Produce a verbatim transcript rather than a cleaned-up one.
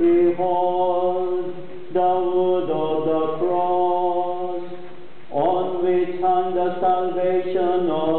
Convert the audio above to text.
Behold the wood of the cross, on which hung the salvation of